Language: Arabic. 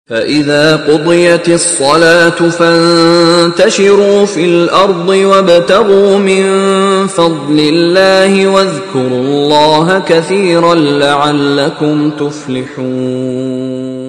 فإذا قضيت الصلاة فانتشروا في الأرض وابتغوا من فضل الله واذكروا الله كثيرا لعلكم تفلحون.